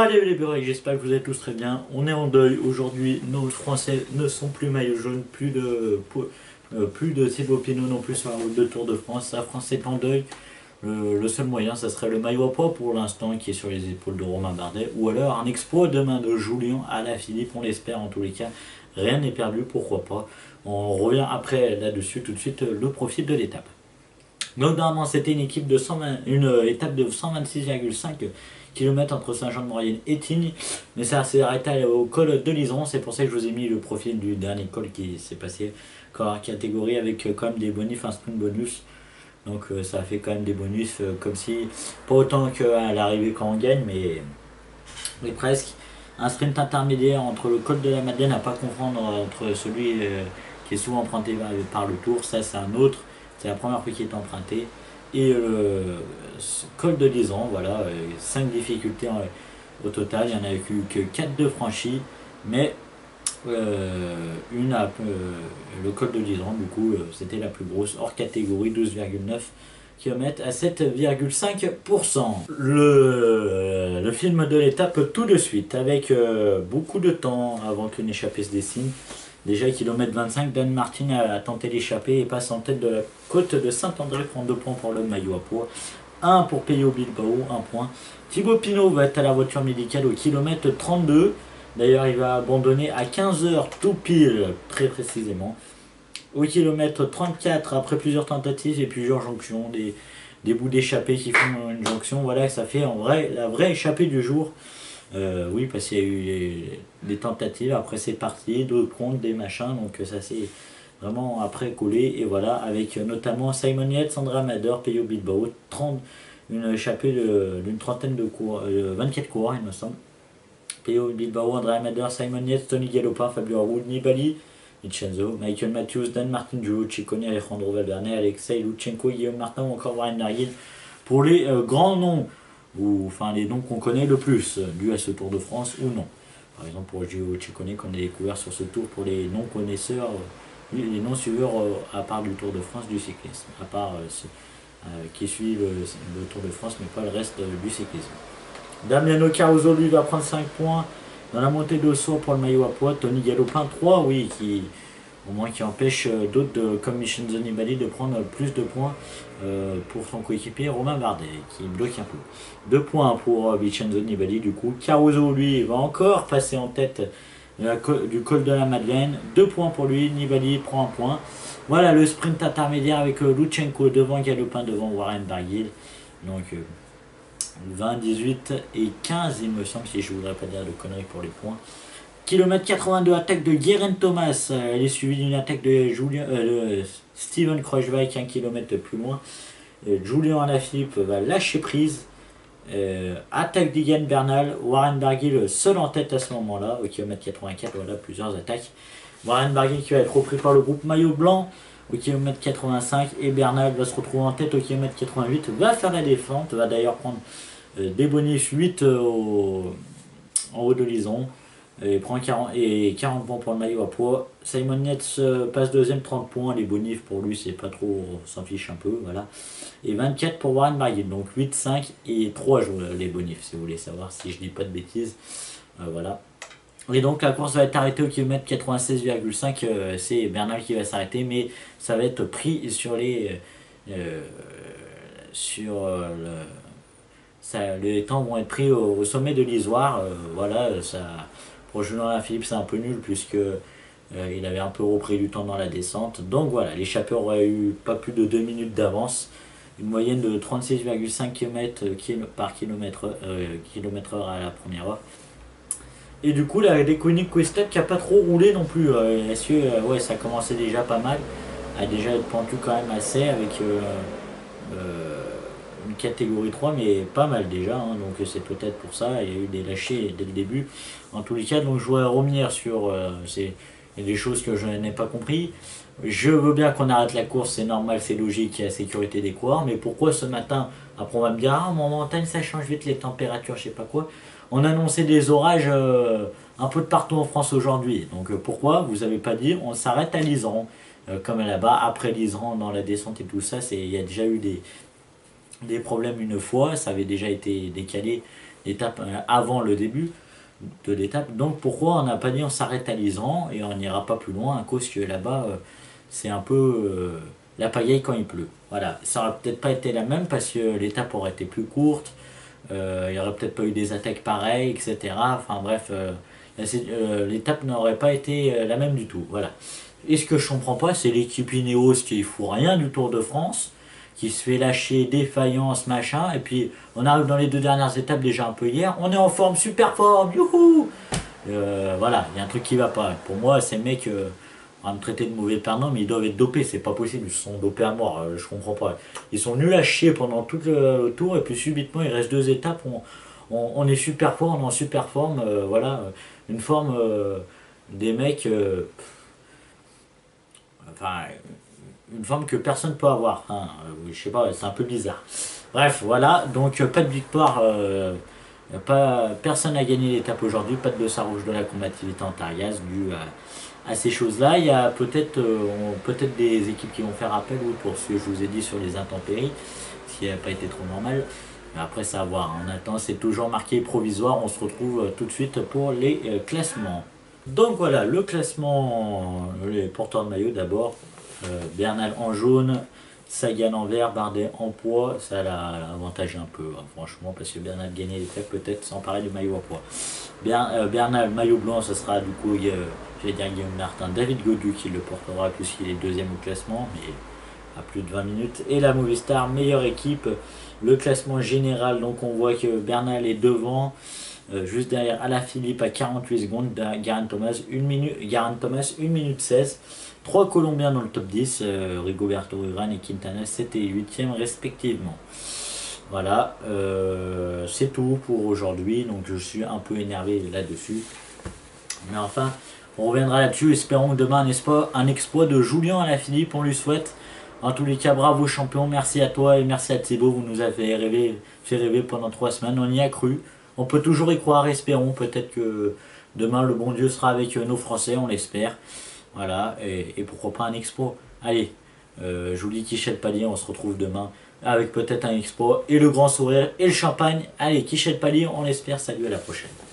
Salut les bureaux, j'espère que vous êtes tous très bien. On est en deuil aujourd'hui, nos Français ne sont plus maillot jaune, plus de Thibaut Pinot non plus sur la route de Tour de France. La France est en deuil. Le seul moyen, ça serait le maillot à poids pour l'instant qui est sur les épaules de Romain Bardet, ou alors un exploit demain de Julien Alaphilippe, on l'espère en tous les cas. Rien n'est perdu, pourquoi pas. On revient après là-dessus tout de suite le profil de l'étape. Donc normalement c'était une équipe de 120, une étape de 126,5 km entre Saint-Jean-de-Maurienne et Tignes, mais ça s'est arrêté au col de Liseron. C'est pour ça que je vous ai mis le profil du dernier col qui s'est passé en catégorie avec quand même des bonus, un sprint bonus. Donc ça a fait quand même des bonus comme si, pas autant qu'à l'arrivée quand on gagne, mais presque. Un sprint intermédiaire entre le col de la Madeleine à pas confondre entre celui qui est souvent emprunté par le Tour, ça c'est un autre. C'est la première fois qu'il est emprunté. Et le col de Liseron, voilà, 5 difficultés au total. Il n'y en a eu que 4 de franchis, mais le col de Liseron, du coup, c'était la plus grosse, hors catégorie, 12,9 km à 7,5%. Le film de l'étape tout de suite, avec beaucoup de temps avant qu'une échappée se dessine. Déjà, kilomètre 25, Dan Martin a tenté l'échappée et passe en tête de la côte de Saint-André, prend 2 points pour le maillot à poids. 1 pour Pello Bilbao, 1 point. Thibaut Pinot va être à la voiture médicale au kilomètre 32. D'ailleurs, il va abandonner à 15h tout pile, très précisément. Au kilomètre 34, après plusieurs tentatives et plusieurs jonctions, des bouts d'échappée qui font une jonction, voilà, ça fait la vraie échappée du jour. Oui, parce qu'il y a eu des tentatives, après c'est parti, d'autres comptes, des machins, donc ça s'est vraiment après collé, et voilà, avec notamment Simon Yates, Sandra Amador, Pello Bilbao, une échappée d'une trentaine de coureurs, 24 coureurs il me semble. Pello Bilbao, André Amador, Simon Yates, Tony Galopin, Fabio Aru, Nibali, Vincenzo, Michael Matthews, Dan Martin, Giulio Ciccone, Alejandro Valverde, Alexei Lutsenko, Guillaume Martin ou encore Warren Barguil pour les grands noms, ou enfin les noms qu'on connaît le plus, dus à ce Tour de France ou non. Par exemple pour Giulio Ciccone qu'on a découvert sur ce tour, pour les non-connaisseurs, les non-suiveurs à part du Tour de France du cyclisme, à part ceux qui suivent le Tour de France mais pas le reste du cyclisme. Damiano Caruso lui va prendre 5 points dans la montée de saut pour le maillot à poids. Tony Galopin 3, oui, au moins qui empêche d'autres comme Vincenzo Nibali de prendre plus de points pour son coéquipier Romain Bardet qui bloque un peu. 2 points pour Vincenzo Nibali du coup. Caruso lui va encore passer en tête du col de la Madeleine. 2 points pour lui, Nibali prend 1 point. Voilà le sprint intermédiaire avec Lutsenko devant Galopin, devant Warren Barguil. Donc 20, 18 et 15 il me semble, si je ne voudrais pas dire de conneries pour les points. Kilomètre 82, attaque de Geraint Thomas, elle est suivie d'une attaque de Steven Kruijswijk 1 km plus loin. Julien Alaphilippe va lâcher prise. Attaque d'Egan Bernal, Warren Barguil seul en tête à ce moment-là, au kilomètre 84, voilà plusieurs attaques. Warren Barguil qui va être repris par le groupe maillot blanc au kilomètre 85 et Bernal va se retrouver en tête au kilomètre 88, va faire la défente, va d'ailleurs prendre des bonus 8 en haut de Liseron. Et prend 40 points pour le maillot à poids. Simon Yates passe deuxième, 30 points. Les bonifs pour lui, c'est pas trop, on s'en fiche un peu. Voilà. Et 24 pour Warren Barguil. Donc 8, 5 et 3 les bonifs, si vous voulez savoir, si je dis pas de bêtises. Voilà. Et donc la course va être arrêtée au kilomètre 96,5. C'est Bernal qui va s'arrêter, mais ça va être pris sur les. Les temps vont être pris au sommet de l'Isoire. Voilà, ça. Pour Julien Alaphilippe, c'est un peu nul puisque il avait un peu repris du temps dans la descente. Donc voilà, l'échappée aurait eu pas plus de 2 minutes d'avance. Une moyenne de 36,5 km par kilomètre heure à la première heure. Et du coup, la Deceuninck Quick-Step qui n'a pas trop roulé non plus. Ouais, ça commençait déjà pas mal. A déjà été pentu quand même assez avec une catégorie 3, mais pas mal déjà, hein, donc c'est peut-être pour ça, il y a eu des lâchers dès le début. En tous les cas, donc je voudrais revenir sur des choses que je n'ai pas compris. Je veux bien qu'on arrête la course, c'est normal, c'est logique, il y a la sécurité des coureurs, mais pourquoi ce matin, après on va me dire, ah, en montagne ça change vite les températures, je sais pas quoi, on annonçait des orages un peu de partout en France aujourd'hui, donc pourquoi vous n'avez pas dit, on s'arrête à Liseron, comme là-bas, après Liseron, dans la descente et tout ça, il y a déjà eu des problèmes une fois, ça avait déjà été décalé étape avant le début de l'étape. Donc pourquoi on n'a pas dit on s'arrête à Lisans et on n'ira pas plus loin à cause que là-bas c'est un peu la pagaille quand il pleut. Voilà, ça aurait peut-être pas été la même parce que l'étape aurait été plus courte, il n'y aurait peut-être pas eu des attaques pareilles, etc. Enfin bref, l'étape n'aurait pas été la même du tout. Voilà. Et ce que je comprends pas, c'est l'équipe Ineos qui fout rien du Tour de France, qui se fait lâcher défaillance, machin, et puis on arrive dans les 2 dernières étapes déjà un peu hier, on est en forme, super forme, youhou. Voilà, il y a un truc qui va pas. Pour moi, ces mecs, on va me traiter de mauvais perdant, mais ils doivent être dopés, c'est pas possible, ils se sont dopés à mort, je comprends pas. Ils sont nuls à chier pendant tout le tour, et puis subitement, il reste 2 étapes, on est super fort, on est en super forme, voilà, une forme des mecs, enfin, une forme que personne ne peut avoir, hein. Je sais pas, c'est un peu bizarre. Bref, voilà, donc pas de victoire, personne n'a gagné l'étape aujourd'hui, pas de dossard rouge de la combativité en Tarias dû à ces choses-là. Il y a peut-être des équipes qui vont faire appel pour ce que je vous ai dit sur les intempéries, ce qui n'a pas été trop normal. Mais après, ça va voir. On attend, c'est toujours marqué provisoire. On se retrouve tout de suite pour les classements. Donc voilà, le classement, les porteurs de maillot d'abord. Bernal en jaune, Sagan en vert, Bardet en poids. Ça l'a avantagé un peu, hein, franchement, parce que Bernal gagnait les faits peut-être sans parler du maillot en poids. Bernal, maillot blanc, ce sera du coup, j'allais dire Guillaume Martin, David Gaudu qui le portera, puisqu'il est deuxième au classement, mais à plus de 20 minutes. Et la Movistar, meilleure équipe. Le classement général, donc on voit que Bernal est devant, juste derrière Alaphilippe à 48 secondes, Geraint Thomas 1 minute 16. 3 Colombiens dans le top 10, Rigoberto Urán et Quintana 7 et 8e respectivement. Voilà, c'est tout pour aujourd'hui, donc je suis un peu énervé là-dessus. Mais enfin, on reviendra là-dessus, espérons que demain un exploit de Julien Alaphilippe, on lui souhaite. En tous les cas, bravo champion, merci à toi et merci à Thibaut, vous nous avez fait rêver pendant 3 semaines, on y a cru. On peut toujours y croire, espérons, peut-être que demain le bon Dieu sera avec nos Français, on l'espère. Voilà, et pourquoi pas un expo. Allez, je vous dis Quichette Palier, on se retrouve demain avec peut-être un expo et le grand sourire et le champagne. Allez, Quichette Palier, on l'espère, salut, à la prochaine.